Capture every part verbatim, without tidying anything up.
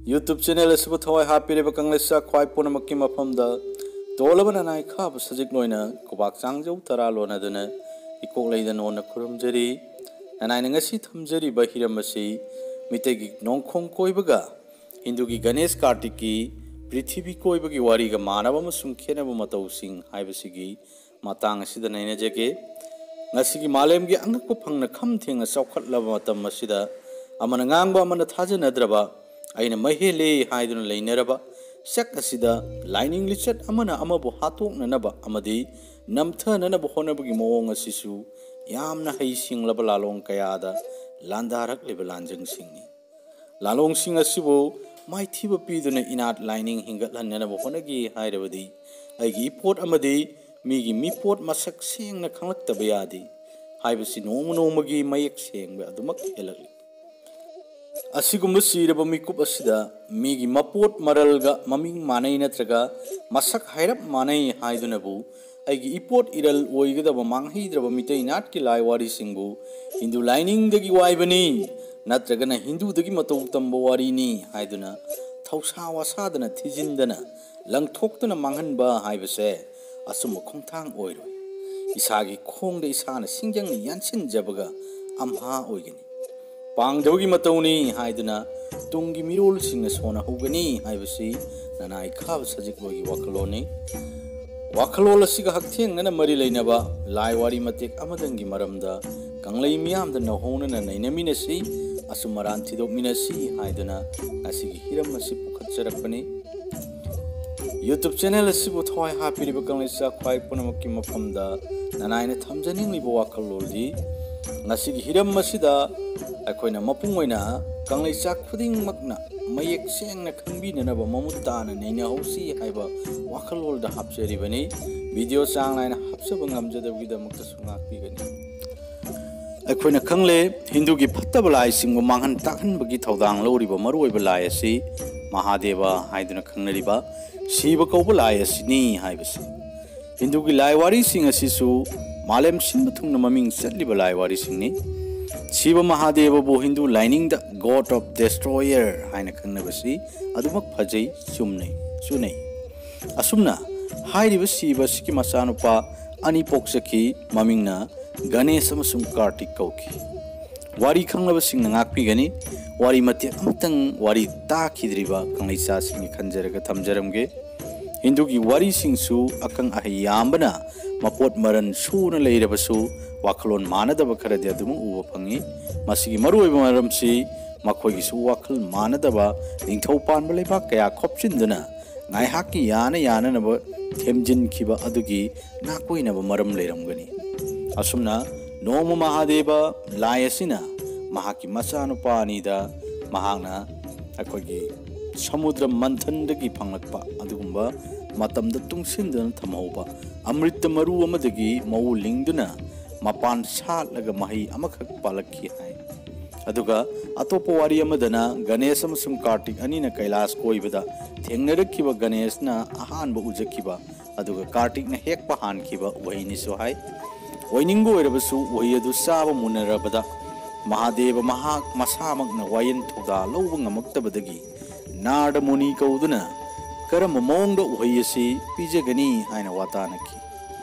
YouTube channel asibu thawai hapireba Kanglecha khwai punamakki mafamda tolabana nai khab sajik loina kubak changjau tara lona duna ikok leidan ona khurumjari nanai ngasi thamjari bahiram asi mitegi Nongkhong Koibaga Hindu gi Ganesh Kartikeya Prithvi Koiba gi wari ga manaba amasung khenaba matau sing haibasigi matang asida neinajage ngasigi malem gi angakpa phangna kham thenga chawkhatlaba matam asida amana ngangba amana thajanadra aina mahele haiduna leinaraba sak asida lining lichet amana amabu hatoknanaba amadi namthananaba honabagi mawong asisu yamna heisinglaba lalong kayada landarak leba lanjang singni lalong sing asibu maithiba piduna inat lining hingatlananaba honagi hairabadi aigi pot amadi migi mipot masak sengna khanglaktaba yadi haibasi nomu nomagi mayek sengba adumak helakli asigumba siraba mikup asida migi mapot maralga maming manai natraga masak hairap manai haidunabu aigi ipot iral oigadaba manghidraba mitai nat ki lai wari singbu Hindu lining dagi waibani natragana Hindu dagi matau tamba wari ni haiduna thausa wasadana thijindana langthoktuna manghanba haibase asum khongthang oiroi isagi khongda isana singjang ni yansin jabaga amha oigani pangdawgi matawni haiduna tungi mirol singna sona hugani haibasi nanai khab sajiklogi wakaloni wakalol asiga haktheng nana marileinaba laiwari matek amadangi maramda kanglei miyamda nahona na nainaminasi asumaran thidokminasi haiduna asigi hiram asi pukhatcharakpani YouTube channel asibu thawai hapiriba Kangleicha khwai punamakki mafamda nanaina thamjaningliba wakaloldi ngasigi hiram masida akoina mapung oina Kangleicha khuding makna mayek sengna khangbinanaba mamutana neina hausi haiba wakalolda hapcheribani video changlaina hapsaba ngamjadabgidamukta sungakpigani akoina khangle Hindu gi phattaba lai singbu manghan takhanbagi thaudang loriba maruoiba lai asi Mahadeva haiduna khangnariba Shiva kauba lai asini haibasi Hindu gi lai wari sing asisu malem sinba thungna maming chatliba lai wari singni Shiva Mahadeva bo Hindu lining the God of Destroyer haina khangnabasi adumak phajai chumnei chunei asumna hairiba Shiva siki masanupa ani poksaki mamingna Ganesh amasung Kartik kauki wari khanglaba singna ngakpigani wari mate amtang wari ta khidriba Kangleicha singi khanjaraga thamjaramge Hindu gi wari singsu akang ahiyambana mapot maran suna leirabasu wakalon manadaba kharadi adumu uba phangi masigi maruoiba maramsi makhoi gi su wakal manadaba ningthau panba leiba kaya khopchinduna ngaihaki yana yana naba themjin khiba adugi nakoinaba maram leiramgani asumna Noma Mahadeva layasina mahaki masanupa anida mahangna akogi samudra manthandagi phanglakpa adugumba matamda tungsindana thamhauba amrita maru amadagi mau lingduna mapan satlaga mahi amakhak palakhi hai aduga atopa wari amadana Ganesh amasung Kartik anina Kailash koibada thengnarakhiba Ganeshna ahanba ujakhiba aduga Kartikna hekpa hankhiba waini so hai oiningo erabasu wayadu saba munarabada Mahadeva mahak masamakna wayan thoda lawba ngamaktabadagi nada muni kauduna karama mongda uhayasi pijagani haina watanaki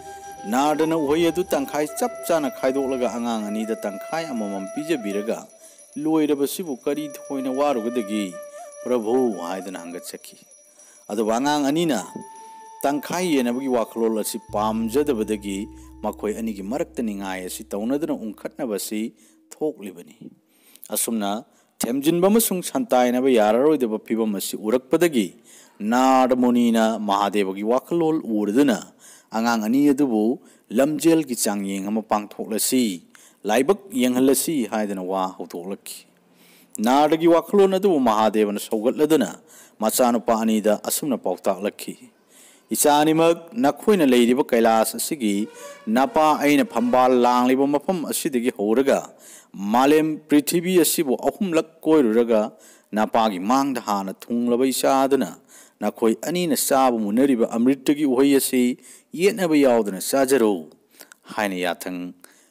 nadana uhayadu tangkhai chap chana khaidolaga angang anida tangkhai amamam pijabiraga loirabasibu kari thoina warugadagi prabhu haidana hangatchaki adu angang anina tangkhai yenabagi waklol asi pamjadabadagi makhoi anigi marakta ningai asi taunaduna ungkhatnabasi thoklibani asumna themjinba masung santainaba yararoidaba phibam asi urakpadagi nadmonina Mahadevagi wakalol urduna angang ani adubu lamjel gi changyeng ama pangthoklasi laibak yenghalasi haidana wa hautoklaki nadagi wakalon adu Mahadevana saugatladuna machanupa anida asumna pautaklaki Isanimak nakhoina leiriba Kailash asigi napa aina phambal langliba mafam asidagi horaga malem prithvi asibu ahumlak koiruraga napa gi mangda hana thunglaba isadana nakhoi anina sabu munariba amritagi uhai asi yenaba yaudana sajaro haina yathang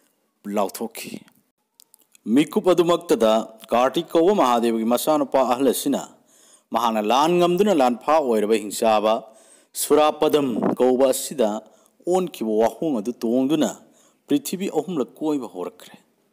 lauthoki mikup adumaktada Kartikeya Mahadevagi masanupa ahlasina Mahana lawn ngam lanfa oiraba hingsaba surapadam kauba asida onkiba wahung adu tongduna prithibi ahumla koiba horakre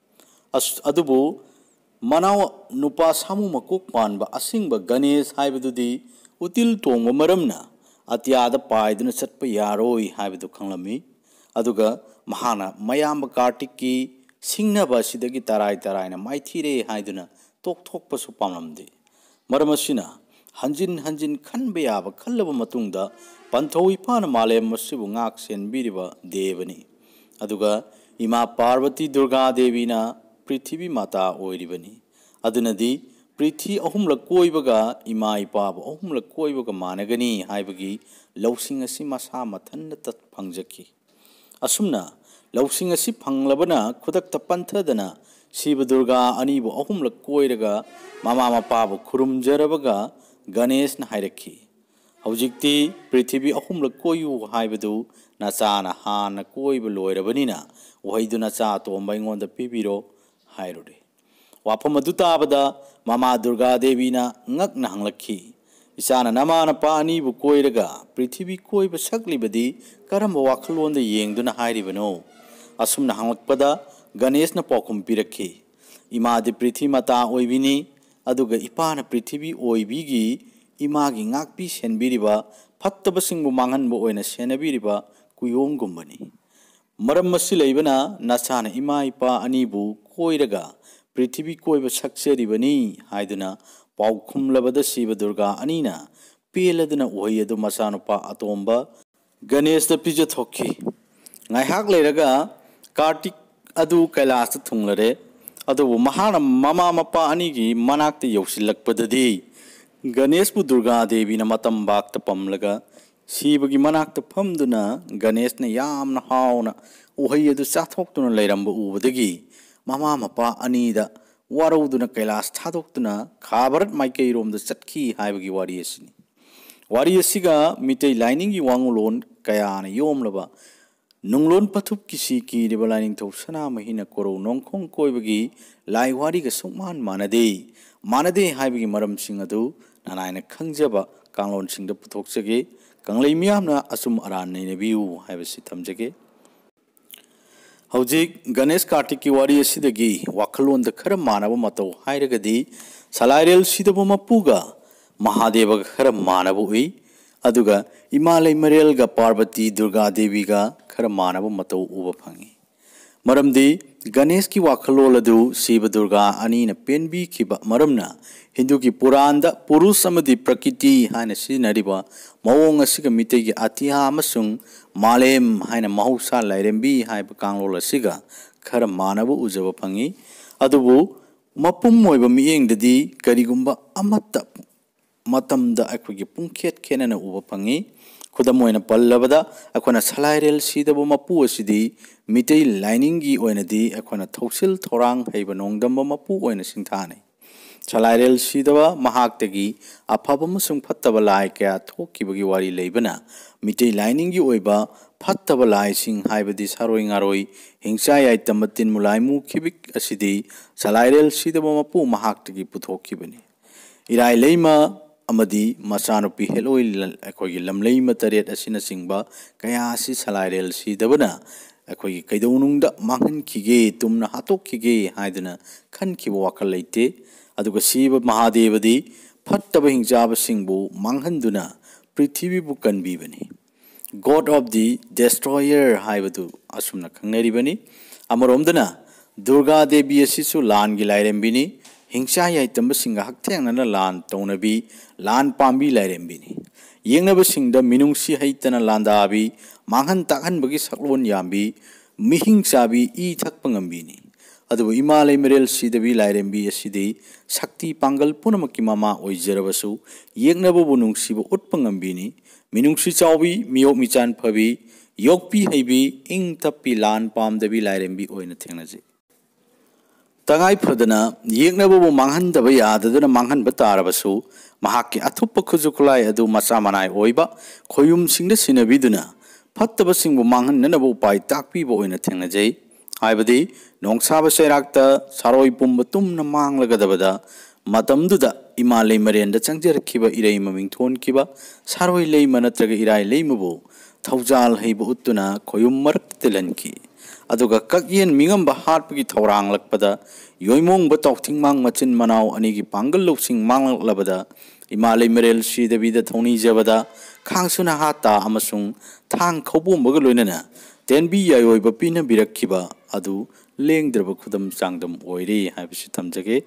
as adubu manaw nupa samu makok panba asingba Ganesh haibadudi util tongba maramna atyada paiduna chatpa yaroi haibadu khanglami aduga mahana mayamba Kartiki singnaba sidagi tarai taraina maithire haiduna tok thokpa su pamlamde maramasina hanjin hanjin khanba yaba khallaba matungda panthoi pana malem masibu ngak senbiriba devani aduga ima Parvati Durga Devi na Prithvi Mata oiribani adunadi Prithi ahumla koibaga ima ipaba ahumla koibaga managani haibagi lausing asi masa mathanna tat phangjaki asumna lausing asi phanglabana khudakta panthadana Shiva Durga anibu ahumla koiraga mama mapaba khurumjarabaga Ganesh na hairakhi hawjikti Prithvi ahumla koyu haibadu nachana hana koiba loirabanina waiduna cha tomba ingonda pibiro hairode wafam adu tabada mama Durga Devi na ngakna hanglakhi isana namana pa anibu koiraga Prithvi koiba saklibadi karamba wakhlonda yengduna hairibano asumna hanglakpada Ganesh na pokum pirakhi imadi Prithvi Mata oibini aduga ipana Prithvi oibigi imagi ngakpi senbiriba phattaba singbu manghanbu oina senabiriba kuyom gumbani maram masi leibana nachana ima ipa anibu koiraga Prithvi koiba sakcheribani haiduna paukhumlabada Shiva Durga anina peladuna oiyadu masanupa atomba Ganesh da pija thokhi ngaihak leiraga Kartik adu Kailash thunglare adu mahana mama mapa anigi manakta yausilakpadadi Ganesh bu Durga Devi na matam bakta pamlaga Shiva gi manakta phamduna Ganesh na yamna hauna uhayadu sathoktuna leiramba ubadagi mama mapa anida warauduna Kailash thadoktuna khabarat maikairom da chatkhi haibagi wari asini wari asiga mitei lining gi wangulon kayana yomlaba nunglon pathup kisi ki riba lining thau Sanamahi na koro Nongkhong koibagi lai wari ga sukman manade manade haibagi maram sing adu nanaina khangjaba kanglon singda puthokjage kanglei miyamna asum aran neinabiu haibasi thamjage hawjik Ganesh Kartiki wari asidagi wakhalon da khara manaba matau hairagadi salairel sidaba mapuga Mahadeva khara manaba ui aduga Imalai Marel ga Parvati Durga Devi ga khara manaba matau uba phangi maramdi Ganesh ki wakhalol adu Shiva Durga ani na penbi khiba maramna Hindu ki Puranda Purus amadi Prakriti haina sinariba mawong asiga mitei gi atiha amasung malem haina mahausa lairembi haiba kanglol asiga khara manaba ujaba phangi adubu mapum moiba miengdadi karigumba amatta matamda akhoi gi pungkhet khenana uba phangi khudam oina pallabada akhona salairel sidaba mapu asidi mitei lining gi oinadi akhona thausil thorang haiba nongdamba mapu oina singthane salairel sidaba mahaktagi afaba masung phattaba lai kya thokibagi wari leibana mitei lining gi oiba phattaba lai sing haibadi saroi ngaroi hingsa yai tamatin mulai mu khibik asidi salairel sidaba mapu mahaktagi puthokibani irai leima amadi masanupi heloi akhoi lamlei mataret asina singba kaya asi salairel sidabana akhoi kaidonungda manghan khige tumna hatok khige haiduna khan khiba wakal leite aduga Shiva Mahadevadi phattaba hingjaba singbu manghanduna Prithvi bu kanbibani God of the Destroyer haibadu asumna khangnaribani amaromdana Durga Devi asisu lan gi lairembini hingsa yai tamba singa hakthengna lan taunabi lan pambi lairembini yengnaba singda minungsi haitana landabi manghan takhan bagi saklon yambi mihingsabi i thakpangambini adu Imalai Marel sidabi lairembi asidi Shakti pangal punamaki mama oijarabasu yengnaba bunungsiba utpangambini minungsi chawbi miyok michan phabi yokpi haibi ing tappi lan pamdabi lairembi oina thengnaje tangai phadana yengnaba bu manghandaba yadaduna manghanba tarabasu mahakki athuppa khujukulai adu macha manai oiba khoyum singda sinabiduna phattaba singbu manghannanabu pai takpiba oina thengnaje haibadi nongsaba serakta saroi pumba tumna manglagadabada matamduda ima lei marenda changjarakhiba irei maming thonkiba saroi lei manatraga irai leimabu thaujal heiba uttuna khoyum marak telanki aduga kakyen mingamba hatpagi thaurang lakpada yoimong ba tawthing mang machin manaw anigi pangal losing manglabada ima lei marel sidabida thoni jabada khangsuna hata amasung thang khobombaga loinana tenbi yayoiba pina birakhiba adu lengdraba khudam changdam oire haibisi thamjage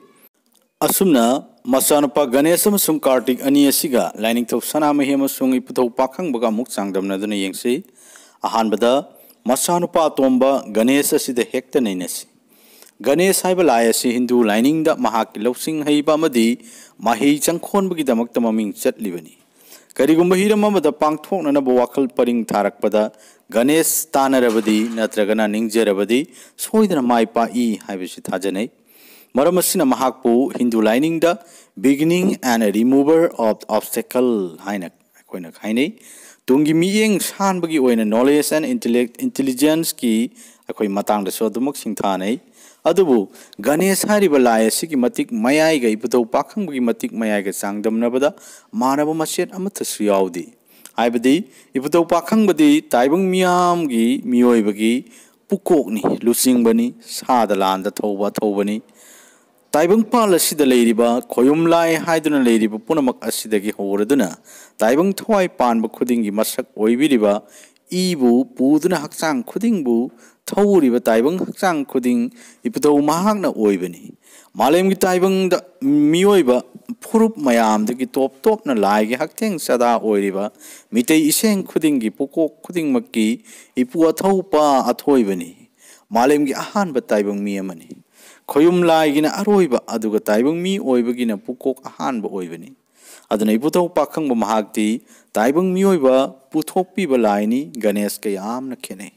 asumna masanapa Ganesh amasung Kartik ani asiga lining thau Sanamahi amasung iputhau pakhang baga muk changdamna duna yengsi ahanbada masanupa tomba Ganesh asida hekta nainasi Ganesh haiba lai asi Hindu lining da mahaki losing haiba amadi mahi changkhon bagi damakta maming chatlibani karigumba hiram amada pangthoknana ba wakhal paring tharakpada Ganesh tanarabadi natragana ningjarabadi soidana maipa I haibisi thajanai Maramasina mahakpu Hindu lining da beginning and a remover of obstacle haina koina hainai tungi miyeng san bagi oina knowledge and intellect intelligence ki akoi matang da sodumuk singthanai adubu Ganesh hariba lai asigi matik mayai ga iputhau pakhang bagi matik mayai ga sangdamnabada manaba maset amathasu yaudi haibadi iputhau pakhang badi taibang miyam gi miyoi bagi pukokni lusing bani sada landa thoba thobani taibang pal asida leiriba khoyum lai haiduna leiriba punamak asidagi horaduna taibang thwai panba khudingi masak oibiriba ibu puduna hakchang khudingbu thawuriba taibang hakchang khuding iputhau mahakna oibani malemgi taibang da miyoiba phurup mayamdagi top top na laigi hakteng sada oiriba mitei iseng khudingi pokok khuding makki ipu athaupa athoibani malemgi ahan ba taibang mi amani khoyum laigina aroiba aduga taibang mi oibagina pukok ahanba oibani aduna iputhau pakhang ba mahakti taibang mi oiba puthokpi ba laini Ganesh ka yamna khenai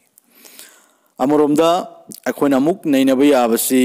amoromda akhona muk neinaba yabasi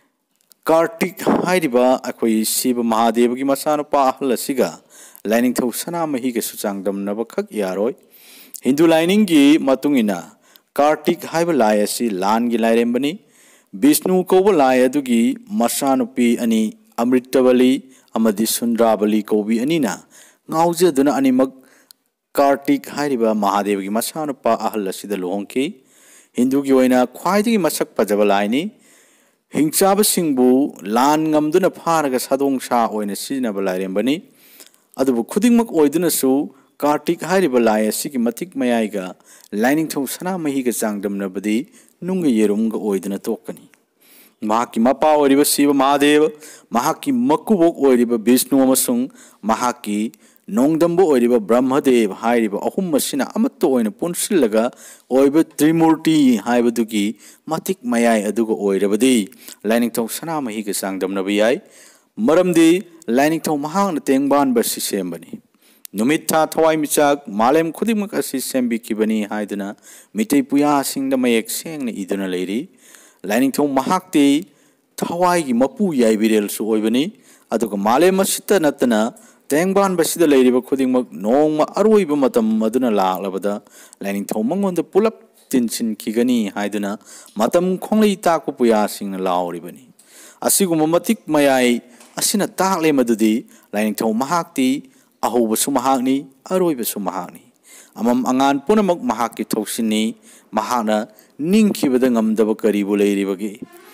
Kartik hairiba akhoi siba mahadeva gi masana pa ahlasiga lining thau Sanamahi ga suchangdam naba khak yaroi Hindu lining gi matungina Kartik haiba lai asi lan gi lairembani Vishnu Koba lai adugi masanupi ani Amritabali amadi Sundrabali Kobi anina ngaujaduna animak Kartik hairiba Mahadeva gi masanupa ahal asida lohongki Hindu gi oina khwaidagi masak pajaba laini hingchabasingbu lan ngamduna pharaga sadong sha oina sinaba lairembani adubu khudingmak oiduna su Kartik hairiba lai asigi matik mayaiga lining thau Sanamahi ga changdamnabadi nunga yerumga oiduna tokani mahaki mapa oiriba Siva Mahadeva mahaki makubok oiriba Vishnu amasung mahaki nongdambo oiriba Brahmadev hairiba ahum masina amatto oina punsillaga oiba Trimurti haibadugi matik mayai aduga oirabadi lining thau Sanamahi ga changdamnaba yai maramdi lining thau mahangna tengban ba sisembani Numitha thawai michak malem khudimak asi sembikibani haiduna mitei puya singda mayek sengna iduna leiri lining thau mahakti thawai gi mapu yai birel su oibani aduga malem asita natana tengban basida leiriba khudimak nongma aroiba matam maduna laklabada lining thau mangonda pulap tinsin kigani haiduna matam khonglei takpu puya singna lauribani asiguma matik mayai asina takle madudi lining thau mahakti ahoba sumahagni aroiba sumahagni amam angan punamak mahaki thoksini mahana ningkhibada ngamdaba karibu leiribagi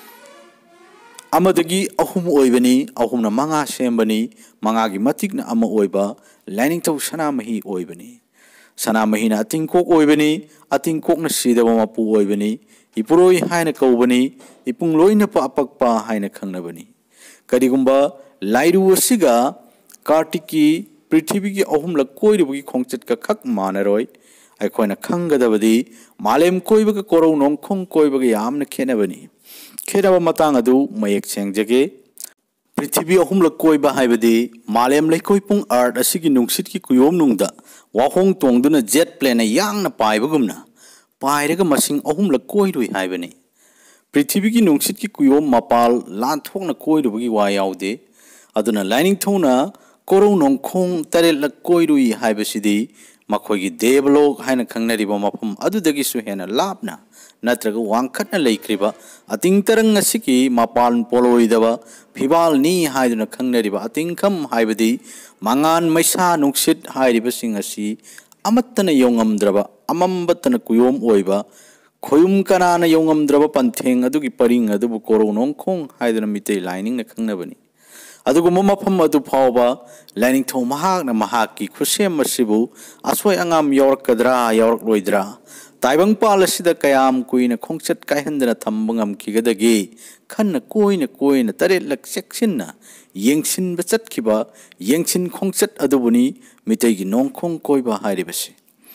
amadagi ahum oibani ahumna manga sembani mangagi matikna ama oiba lining thau Sanamahi oibani Sanamahi na atingkok oibani atingkok na sidaba mapu oibani ipuroi haina kaubani ipung loina pa apakpa haina khangnabani karigumba lairu asiga Kartiki Prithivigi ahum la koiribugi khongchat ka khak manaroi aikhoina khanggadabadi malem koibaga korau Nongkhong koibaga yamna khenabani khenaba matang adu mayek sengjage Prithivi ahum la koiba haibadi malem leikoi pung art asigi nungsit ki kuyom nungda wahong tongduna jet plane yangna paibagumna pairaga masing ahum la koiroi haibani Prithivi ki nungsit ki kuyom mapal lan thokna koirubugi wa yaude aduna lining thona korau Nongkhong tarel la koirui haibasidi ꯃꯈꯣꯏꯒꯤ ꯗꯦꯕꯂꯣꯛ ꯍꯥꯏꯅ ꯈꯪꯅꯔꯤꯕ ꯃꯐꯝ ꯑꯗꯨꯗꯒꯤꯁꯨ ꯍꯦꯟꯅ ꯂꯥꯞꯅ ꯅꯠꯇ꯭ꯔꯒ ꯋꯥꯡꯈꯠꯅ ꯂꯩꯈ꯭ꯔꯤꯕ ꯑꯇꯤꯡ ꯇꯔꯪ ꯑꯁꯤꯒꯤ ꯃꯄꯥꯟ ꯄꯣꯂꯣꯏꯗꯕ ꯐꯤꯕꯥꯜꯅꯤ ꯍꯥꯏꯗꯨꯅ ꯈꯪꯅꯔꯤꯕ ꯑꯇꯤꯡꯈꯝ ꯍꯥꯏꯕꯗꯤ ꯃꯉꯥꯟ ꯃꯩꯁꯥ ꯅꯨꯡꯁꯤꯠ ꯍꯥꯏꯔꯤꯕꯁꯤꯡ ꯑꯁꯤ ꯑꯃꯠꯇꯅ ꯌꯧꯉꯝꯗ꯭ꯔꯕ ꯑꯃꯝꯕꯇꯅ ꯀꯨꯌꯣꯝ ꯑꯣꯏꯕ ꯈꯣꯌꯨꯝ ꯀꯅꯥꯅ ꯌꯧꯉꯝꯗ꯭ꯔꯕ ꯄꯟꯊꯦꯡ ꯑꯗꯨꯒꯤ ꯄꯔꯤꯡ ꯑꯗꯨꯕꯨ ꯀꯣꯔꯧ ꯅꯣꯡꯈꯣꯡ ꯍꯥꯏꯗꯨꯅ ꯃꯤꯇꯩ ꯂꯥꯏꯅꯤꯡꯅ ꯈꯪꯅꯕꯅꯤ ꯑꯗꯨꯒꯨꯝꯕ ꯃꯐꯝ ꯑꯗꯨ ꯐꯥꯎꯕ ꯂꯥꯏꯅꯤꯡꯊꯧ ꯃꯍꯥꯛꯅ ꯃꯍꯥꯛꯀꯤ ꯈꯨꯠꯁꯦꯝ ꯑꯁꯤꯕు ꯑꯁꯣꯏ ꯑꯉꯥꯝ ꯌꯥꯎꯔꯛꯀꯗ꯭ꯔꯥ ꯌꯥꯎꯔꯛꯂꯣꯏꯗ꯭ꯔꯥ ꯇꯥꯏꯕꯪꯄꯥꯜ ꯑꯁꯤꯗ ꯀꯌꯥꯝ ꯀꯨꯏꯅ ꯈꯣꯡꯆꯠ ꯀꯥꯏꯍꯟꯗꯅ ꯊꯝꯕ ꯉꯝꯈꯤꯒꯗꯒꯦ ꯈꯟꯅ ꯀꯣꯏꯅ ꯀꯣꯏꯅ ꯇꯔꯦꯠꯂꯛ ꯆꯦꯛꯁꯤꯟꯅ ꯌꯦꯡꯁꯤꯟꯕ ꯆꯠꯈꯤꯕ ꯌꯦꯡꯁꯤꯟ ꯈꯣꯡꯆꯠ ꯑꯗꯨꯕꯨꯅꯤ ꯃꯤꯇꯩꯒꯤ ꯅꯣꯡꯈꯣꯡ ꯀꯣꯏꯕ ꯍꯥꯏꯔꯤꯕꯁꯤ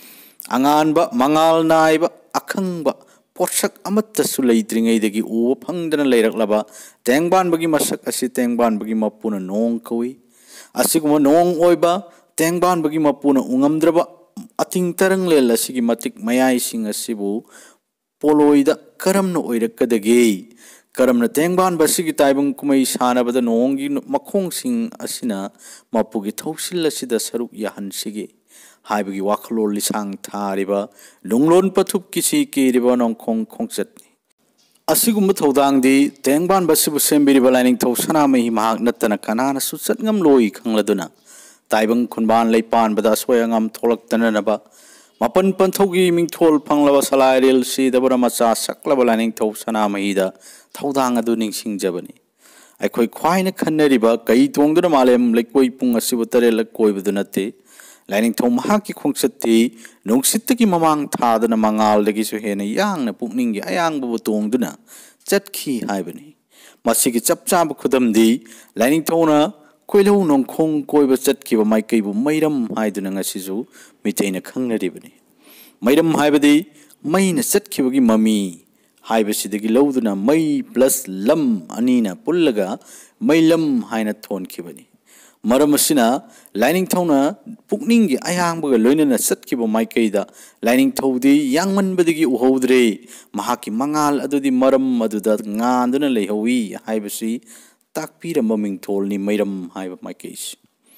ꯑꯉꯥꯟꯕ ꯃꯉꯥꯜ ꯅꯥꯏꯕ ꯑꯈꯪꯕ ꯄꯣꯠꯁꯛ ꯑꯃꯠꯇꯁꯨ ꯂꯩꯇ꯭ꯔꯤꯉꯩꯗꯒꯤ ꯎꯕ ꯐꯪꯗꯅ ꯂꯩꯔꯛꯂꯕ ꯇꯦꯡꯕꯥꯟꯕꯒꯤ ꯃꯁꯛ ꯑꯁꯤ ꯇꯦꯡꯕꯥꯟꯕꯒꯤ ꯃꯄꯨꯅ ꯅꯣꯡ ꯀꯧꯏ ꯑꯁꯤꯒꯨꯝꯕ ꯅꯣꯡ ꯑꯣꯏꯕ ꯇꯦꯡꯕꯥꯟꯕꯒꯤ ꯃꯄꯨꯅ ꯎꯉꯝꯗ꯭ꯔꯕ ꯑꯇꯤꯡ ꯇꯔꯪꯂꯦꯜ ꯑꯁꯤꯒꯤ ꯃꯇꯤꯛ ꯃꯌꯥꯏꯁꯤꯡ ꯑꯁꯤꯕꯨ ꯄꯣꯂꯣꯏꯗ ꯀꯔꯝꯅ ꯑꯣꯏꯔꯛꯀꯗꯒꯦ ꯀꯔꯝꯅ ꯇꯦꯡꯕꯥꯟꯕ ꯑꯁꯤꯒꯤ ꯇꯥꯏꯕꯪ ꯀꯨꯝꯍꯩ ꯁꯥꯟꯅꯕꯗ ꯅꯣꯡꯒꯤ ꯃꯈꯣꯡꯁꯤꯡ ꯑꯁꯤꯅ ꯃꯄꯨꯒꯤ ꯊꯧꯁꯤꯜ ꯑꯁꯤꯗ ꯁꯔꯨꯛ ꯌꯥꯍꯟꯁꯤꯒꯦ ꯍꯥꯏꯕꯒꯤ ꯋꯥꯈꯜꯂꯣꯟ ꯂꯤꯁꯥꯡ ꯊꯥꯔꯤꯕ ꯅꯨꯡꯂꯣꯟ ꯄꯊꯨꯞꯀꯤꯁꯤ ꯀꯤꯔꯤꯕ ꯅꯣꯡꯈꯣꯡ ꯈꯣꯡꯆꯠꯅꯤ ꯑꯁꯤꯒꯨꯝꯕ ꯊꯧꯗꯥꯡꯗꯤ ꯇꯦꯡꯕꯥꯟꯕ ꯑꯁꯤꯕꯨ ꯁꯦꯝꯕꯤꯔꯤꯕ ꯂꯥꯏꯅꯤꯡꯊꯧ ꯁꯅꯥꯃꯍꯤ ꯃꯍꯥꯛ ꯅꯠꯇꯅ ꯀꯅꯥꯅꯁꯨ ꯆꯠꯉꯝꯂꯣꯏ ꯈꯪꯂꯗꯨꯅ ꯇꯥꯏꯕꯪ ꯈꯨꯟꯕꯥꯟ ꯂꯩꯄꯥꯟꯕꯗ ꯑꯁꯣꯏ ꯑꯉꯥꯝ ꯊꯣꯛꯂꯛꯇꯅꯅꯕ ꯃꯄꯟ ꯄꯟꯊꯧꯒꯤ ꯃꯤꯡꯊꯣꯜ ꯐꯪꯂꯕ ꯁꯂꯥꯏꯔꯦꯜ ꯁꯤꯗꯕꯅ ꯃꯆꯥ ꯁꯛꯂꯕ ꯂꯥꯏꯅꯤꯡꯊꯧ ꯁꯅꯥꯃꯍꯤꯗ ꯊꯧꯗꯥꯡ ꯑꯗꯨ ꯅꯤꯡꯁꯤꯡꯖꯕꯅꯤ ꯑꯩꯈꯣꯏ ꯈ꯭ꯋꯥꯏꯅ ꯈꯟꯅꯔꯤꯕ ꯀꯩ ꯇꯣꯡꯗꯨꯅ ꯃꯥꯂꯦꯝ ꯂꯩꯀꯣꯏ ꯄꯨꯡ ꯑꯁꯤꯕꯨ ꯇꯔꯦꯠꯂꯛ ꯀꯣꯏꯕꯗꯨ ꯅꯠꯇꯦ ꯂꯥꯏꯅꯤꯡꯊꯧ ꯃꯍꯥꯛꯀꯤ ꯈꯣꯡꯆꯠꯇꯤ ꯅꯨꯡꯁꯤꯠꯇꯒꯤ ꯃꯃꯥꯡ ꯊꯥꯗꯨꯅ ꯃꯉꯥꯜꯗꯒꯤꯁꯨ ꯍꯦꯟꯅ ꯌꯥꯡꯅ ꯄꯨꯛꯅꯤꯡꯒꯤ ꯑꯌꯥꯡꯕꯕꯨ ꯇꯣꯡꯗꯨꯅ ꯆꯠꯈꯤ ꯍꯥꯏꯕꯅꯤ ꯃꯁꯤꯒꯤ ꯆꯞ ꯆꯥꯕ ꯈꯨꯗꯝꯗꯤ ꯂꯥꯏꯅꯤꯡꯊꯧꯅ ꯀꯣꯏꯂꯧ ꯅꯣꯡꯈꯣꯡ ꯀꯣꯏꯕ ꯆꯠꯈꯤꯕ ꯃꯥꯏꯀꯩꯕꯨ ꯃꯩꯔꯝ ꯍꯥꯏꯗꯨꯅ ꯉꯁꯤꯁꯨ ꯃꯤꯇꯩꯅ ꯈꯪꯅꯔꯤꯕꯅꯤ ꯃꯩꯔꯝ ꯍꯥꯏꯕꯗꯤ ꯃꯩꯅ ꯆꯠꯈꯤꯕꯒꯤ ꯃꯃꯤ ꯍꯥꯏꯕꯁꯤꯗꯒꯤ ꯂꯧꯗꯨꯅ ꯃꯩ ꯄ꯭ꯂꯁ ꯂꯝ ꯑꯅꯤꯅ ꯄꯨꯜꯂꯒ ꯃꯩꯂꯝ ꯍꯥꯏꯅ ꯊꯣꯟꯈꯤꯕꯅꯤ ꯃꯔꯝ ꯑꯁꯤꯅ ꯂꯥꯏꯅꯤꯡꯊꯧꯅ ꯄꯨꯛꯅꯤꯡꯒꯤ ꯑꯌꯥꯡꯕꯒ ꯂꯣꯏꯅꯅ ꯆꯠꯈꯤꯕ ꯃꯥꯏꯀꯩꯗ ꯂꯥꯏꯅꯤꯡꯊꯧꯗꯤ ꯌꯥꯡꯃꯟꯕꯗꯒꯤ ꯎꯍꯧꯗ꯭ꯔꯦ ꯃꯍꯥꯛꯀꯤ ꯃꯉꯥꯜ ꯑꯗꯨꯗꯤ ꯃꯔꯝ ꯑꯗꯨꯗ ꯉꯥꯟꯗꯨꯅ ꯂꯩꯍꯧꯏ ꯍꯥꯏꯕꯁꯤ ꯇꯥꯛꯄꯤꯔꯝꯕ ꯃꯤꯡꯊꯣꯜꯅꯤ ꯃꯩꯔꯝ ꯍꯥꯏꯕ ꯃꯥꯏꯀꯩꯁꯤ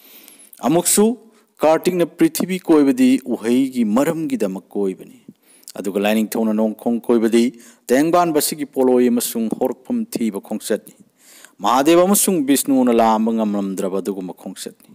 ꯑꯃꯨꯛꯁꯨ ꯀꯥꯔꯇꯤꯛꯅ ꯄ꯭ꯔꯤꯊꯤꯕꯤ ꯀꯣꯏꯕꯗꯤ ꯎꯍꯩꯒꯤ ꯃꯔꯝꯒꯤꯗꯃꯛ ꯀꯣꯏꯕꯅꯤ ꯑꯗꯨꯒ ꯂꯥꯏꯅꯤꯡꯊꯧꯅ ꯅꯣꯡꯈꯣꯡ ꯀꯣꯏꯕꯗꯤ ꯇꯦꯡꯕꯥꯟꯕ ꯑꯁꯤꯒꯤ ꯄꯣꯂꯣꯏ ꯑꯃꯁꯨꯡ ꯍꯧꯔꯛꯐꯝ ꯊꯤꯕ ꯈꯣꯡꯆꯠꯅꯤ ꯃꯍꯥꯗꯦꯕ ꯑꯃꯁꯨꯡ ꯕꯤꯁꯅꯨꯅ ꯂꯥꯝꯕ ꯉꯝꯂꯝꯗ꯭ꯔꯕ ꯑꯗꯨꯒꯨꯝꯕ ꯈꯣꯡꯆꯠꯅꯤ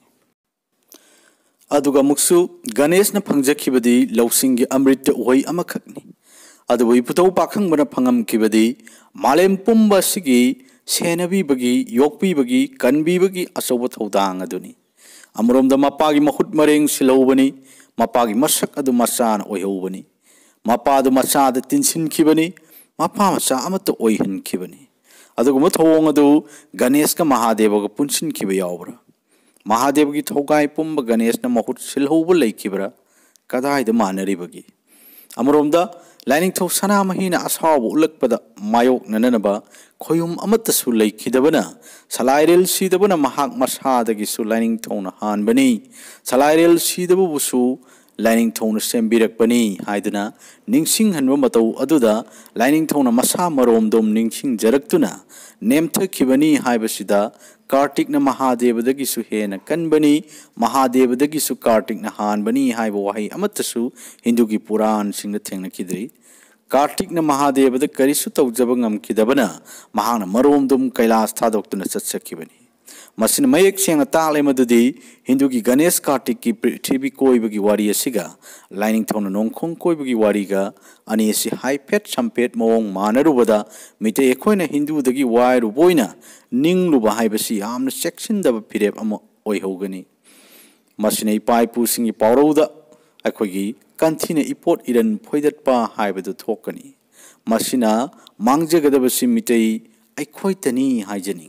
ꯑꯗꯨꯒ ꯑꯃꯨꯛꯁꯨ ꯒꯅꯦꯁꯅ ꯐꯪꯖꯈꯤꯕꯗꯤ ꯂꯧꯁꯤꯡꯒꯤ ꯑꯃ꯭ꯔꯤꯠꯇ ꯎꯍꯩ ꯑꯃꯈꯛꯅꯤ ꯑꯗꯨꯕꯨ ꯏꯄꯨꯊꯧ ꯄꯥꯈꯪꯕꯅ ꯐꯪꯉꯝꯈꯤꯕꯗꯤ ꯃꯥꯂꯦꯝ ꯄꯨꯝꯕ ꯑꯁꯤꯒꯤ ꯁꯦꯟꯅꯕꯤꯕꯒꯤ ꯌꯣꯛꯄꯤꯕꯒꯤ ꯀꯟꯕꯤꯕꯒꯤ ꯑꯆꯧꯕ ꯊꯧꯗꯥꯡ ꯑꯗꯨꯅꯤ ꯑꯃꯔꯣꯝꯗ ꯃꯄꯥꯒꯤ ꯃꯍꯨꯠ ꯃꯔꯦꯡ ꯁꯤꯜꯍꯧꯕꯅꯤ ꯃꯄꯥꯒꯤ ꯃꯁꯛ ꯑꯗꯨ ꯃꯆꯥꯅ ꯑꯣꯏꯍꯧꯕꯅꯤ ꯃꯄꯥꯗꯨ ꯃꯆꯥꯗ ꯇꯤꯟꯁꯤꯟꯈꯤꯕꯅꯤ ꯃꯄꯥ ꯃꯆꯥ ꯑꯃꯠꯇ ꯑꯣꯏꯍꯟꯈꯤꯕꯅꯤ ꯑꯗꯨꯒꯨꯝꯕ ꯊꯧꯑꯣꯡ ꯑꯗꯨ ꯒꯅꯦꯁꯀ ꯃꯍꯥꯗꯦꯕꯒ ꯄꯨꯟꯁꯤꯟꯈꯤꯕ ꯌꯥꯎꯕ꯭ꯔꯥ ꯃꯍꯥꯗꯦꯕꯒꯤ ꯊꯧꯒꯥꯏ ꯄꯨꯝꯕ ꯒꯅꯦꯁꯅ ꯃꯍꯨꯠ ꯁꯤꯜꯍꯧꯕ ꯂꯩꯈꯤꯕ꯭ꯔꯥ ꯀꯗꯥꯏꯗ ꯃꯥꯟꯅꯔꯤꯕꯒꯦ ꯑꯃꯔꯣꯝꯗ ꯂꯥꯏꯅꯤꯡꯊꯧ ꯁꯅꯥꯃꯍꯤꯅ ꯑꯁꯥꯎꯕ ꯎꯠꯂꯛꯄꯗ ꯃꯥꯌꯣꯛꯅꯅꯕ ꯈꯣꯌꯨꯝ ꯑꯃꯠꯇꯁꯨ ꯂꯩꯈꯤꯗꯕꯅ ꯁꯂꯥꯏꯔꯦꯜ ꯁꯤꯗꯕꯅ ꯃꯍꯥꯛ ꯃꯁꯥꯗꯒꯤꯁꯨ ꯂꯥꯏꯅꯤꯡꯊꯧꯅ ꯍꯥꯟꯕꯅꯤ ꯁꯂꯥꯏꯔꯦꯜ ꯁꯤꯗꯕꯕꯨꯁꯨ ꯂꯥꯏꯅꯤꯡꯊꯧꯅ ꯁꯦꯝꯕꯤꯔꯛꯄꯅꯤ ꯍꯥꯏꯗꯨꯅ ꯅꯤꯡꯁꯤꯡꯍꯟꯕ ꯃꯇꯧ ꯑꯗꯨꯗ ꯂꯥꯏꯅꯤꯡꯊꯧꯅ ꯃꯁꯥ ꯃꯔꯣꯝꯗꯣꯝ ꯅꯤꯡꯁꯤꯡꯖꯔꯛꯇꯨꯅ ꯅꯦꯝꯊꯈꯤꯕꯅꯤ ꯍꯥꯏꯕꯁꯤꯗ ꯀꯥꯔꯇꯤꯛꯅ ꯃꯍꯥꯗꯦꯕꯗꯒꯤꯁꯨ ꯍꯦꯟꯅ ꯀꯟꯕꯅꯤ ꯃꯍꯥꯗꯦꯕꯗꯒꯤꯁꯨ ꯀꯥꯔꯇꯤꯛꯅ ꯍꯥꯟꯕꯅꯤ ꯍꯥꯏꯕ ꯋꯥꯍꯩ ꯑꯃꯠꯇꯁꯨ ꯍꯤꯟꯗꯨꯒꯤ ꯄꯨꯔꯥꯟꯁꯤꯡꯗ ꯊꯦꯡꯅꯈꯤꯗ꯭ꯔꯤ ꯀꯥꯔꯇꯤꯛꯅ ꯃꯍꯥꯗꯦꯕꯗ ꯀꯔꯤꯁꯨ ꯇꯧꯖꯕ ꯉꯝꯈꯤꯗꯕꯅ ꯃꯍꯥꯛꯅ ꯃꯔꯣꯝꯗꯣꯝ ꯀꯩꯂꯥꯁ ꯊꯥꯗꯣꯛꯇꯨꯅ ꯆꯠꯆꯈꯤꯕꯅꯤ ꯃꯁꯤꯅ ꯃꯌꯦꯛ ꯁꯦꯡꯅ ꯇꯥꯛꯂꯦ ꯃꯗꯨꯗꯤ ꯍꯤꯟꯗꯨꯒꯤ ꯒꯅꯦꯁ ꯀꯥꯔꯇꯤꯛꯀꯤ ꯄ꯭ꯔꯤꯊꯤꯕꯤ ꯀꯣꯏꯕꯒꯤ ꯋꯥꯔꯤ ꯑꯁꯤꯒ ꯂꯥꯏꯅꯤꯡꯊꯧꯅ ꯅꯣꯡꯈꯣꯡ ꯀꯣꯏꯕꯒꯤ ꯋꯥꯔꯤꯒ ꯑꯅꯤ ꯑꯁꯤ ꯍꯥꯏꯐꯦꯠ ꯁꯝꯐꯦꯠ ꯃꯑꯣꯡ ꯃꯥꯟꯅꯔꯨꯕꯗ ꯃꯤꯇꯩ ꯑꯩꯈꯣꯏꯅ ꯍꯤꯟꯗꯨꯗꯒꯤ ꯋꯥꯏꯔꯨꯕ ꯑꯣꯏꯅ ꯅꯤꯡꯂꯨꯕ ꯍꯥꯏꯕꯁꯤ ꯌꯥꯝꯅ ꯆꯦꯛꯁꯤꯟꯗꯕ ꯐꯤꯔꯦꯞ ꯑꯃ ꯑꯣꯏꯍꯧꯒꯅꯤ ꯃꯁꯤꯅ ꯏꯄꯥ ꯏꯄꯨꯁꯤꯡꯒꯤ ꯄꯥꯎꯔꯧꯗ ꯑꯩꯈꯣꯏꯒꯤ ꯀꯟꯊꯤꯅ ꯏꯄꯣꯠ ꯏꯔꯟ ꯐꯣꯏꯗꯠꯄ ꯍꯥꯏꯕꯗꯨ ꯊꯣꯛꯀꯅꯤ ꯃꯁꯤꯅ ꯃꯥꯡꯖꯒꯗꯕꯁꯤ ꯃꯤꯇꯩ ꯑꯩꯈꯣꯏꯇꯅꯤ ꯍꯥꯏꯖꯅꯤꯡꯉꯤ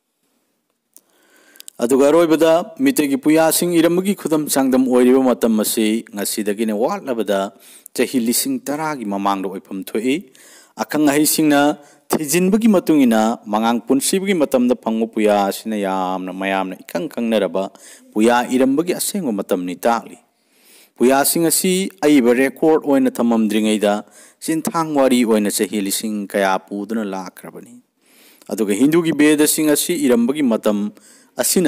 ꯑꯗꯨꯒ ꯑꯔꯣꯏꯕꯗ ꯃꯤꯇꯩꯒꯤ ꯄꯨꯌꯥꯁꯤꯡ ꯏꯔꯝꯕꯒꯤ ꯈꯨꯗꯝ ꯆꯥꯡꯗꯝ ꯑꯣꯏꯔꯤꯕ ꯃꯇꯝ ꯑꯁꯤ ꯉꯁꯤꯗꯒꯤꯅ ꯋꯥꯠꯂꯕꯗ ꯆꯍꯤ ꯂꯤꯁꯤꯡ ꯇꯔꯥꯒꯤ ꯃꯃꯥꯡꯗ ꯑꯣꯏꯐꯝ ꯊꯣꯛꯏ ꯑꯈꯪ ꯑꯍꯩꯁꯤꯡꯅ ꯊꯤꯖꯤꯟꯕꯒꯤ ꯃꯇꯨꯡ ꯏꯟꯅ ꯃꯉꯥꯡ ꯄꯨꯟꯁꯤꯕꯒꯤ ꯃꯇꯝꯗ ꯐꯪꯕ ꯄꯨꯌꯥ ꯑꯁꯤꯅ ꯌꯥꯝꯅ ꯃꯌꯥꯝꯅ ꯏꯈꯪ ꯈꯪꯅꯔꯕ ꯄꯨꯌꯥ ꯏꯔꯝꯕꯒꯤ ꯑꯁꯦꯡꯕ ꯃꯇꯝꯅꯤ ꯇꯥꯛꯂꯤ ꯄꯨꯌꯥꯁꯤꯡ ꯑꯁꯤ ꯑꯏꯕ ꯔꯦꯀꯣꯔꯠ ꯑꯣꯏꯅ ꯊꯝꯃꯝꯗ꯭ꯔꯤꯉꯩꯗ ꯆꯤꯟꯊꯥꯡ ꯋꯥꯔꯤ ꯑꯣꯏꯅ ꯆꯍꯤ ꯂꯤꯁꯤꯡ ꯀꯌꯥ ꯄꯨꯗꯨꯅ ꯂꯥꯛꯈ꯭ꯔꯕꯅꯤ ꯑꯗꯨꯒ ꯍꯤꯟꯗꯨꯒꯤ ꯕꯦꯗꯁꯤꯡ ꯑꯁꯤ ꯏꯔꯝꯕꯒꯤ ꯃꯇꯝ ꯑꯁꯤꯅ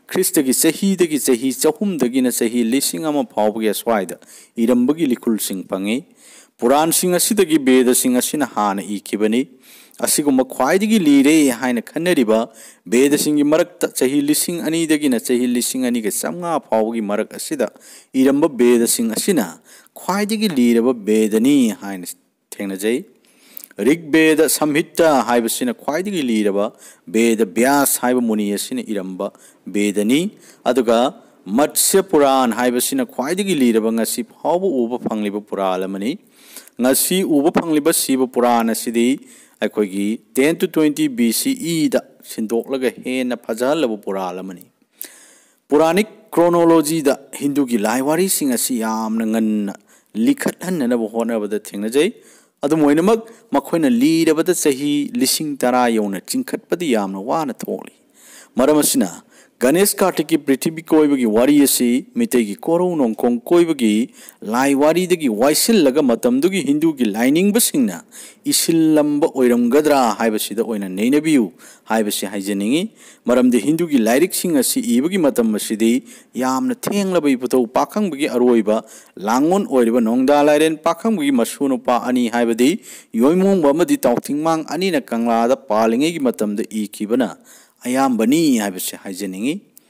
ख्रिस्तगी चहीदगी चही चहुमदगिना चही लिसिंग अमा फावबगी अस्वाइदा इरंबगी लिखुलसिंग फंगी पुराण सिंग असिदगी वेद सिंग असिना हाना इखिबनी असिगुम ख्वाइदगी लीरे हाइना खन्नरिबा वेद सिंगी मरक चही लिसिंग अनिदगिना चही लिसिंग अनिगा चमगा फावबगी मरक असिदा इरंब वेद सिंग असिना ख्वाइदगी लीरबा वेदनी हाइना थेंगनाजै ऋग्वेद संहिता हाइबसिना ख्वाइदगी लीरबा वेद व्यास हाइब मुनि असिना इरंबा वेदनी अदुगा मत्स्य पुराण हाइबसिना ख्वाइदगी लीरबा ngasi फावबु उबा फंगलिबा पुराण अमनी ngasi uba phangliba siba purana sidi aikoigi ten to twenty B C E da sindoklaga hena phajalaba purana mani puranic chronology da hindu gi laiwari sing asi yamna nganna likhat hanna ba honaba da thingnajai adu moinamak makhoina liraba da sahi lising tara yona chingkhatpadi yamna wana tholi maramasina Ganesh Kartikeya Prithvi Koiba ki wari asi mitei ki koro Nongkhong Koiba ki lai wari dagi waisil laga matam dugi Hindu ki lining basingna isilamba oiramgadra haibasida oina neinabiu haibasi haijaningi maramde Hindu ki lyric sing asi iba ki matam masidi yamna thenglaba iputo pakhang bagi aroiba langon oiriba nongda lairen pakhang bagi masuno pa ani haibadi yoimong bamadi tautingmang ani na kangla da palinge ki matam da ikibana ayambani haibasi haijaningi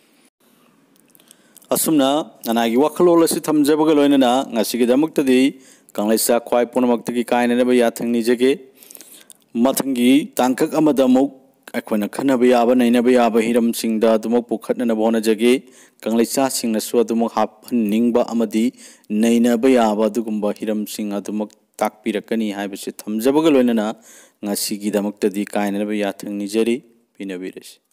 asumna nanagi wakhalo lasi thamjabaga loinana ngasigi damuktadi kangleisa khwai punamakti kaina ba yathangni jage mathangi tangkak amada muk akhona khanaba yaba nainaba yaba hiram singda dumok pukhatna bona jage kangleisa singna su dumok haphan ningba amadi nainaba yaba dugumba hiram sing adumok takpirakani haibasi thamjabaga loinana ngasigi damuktadi kaina ba yathangni jari pinabirasi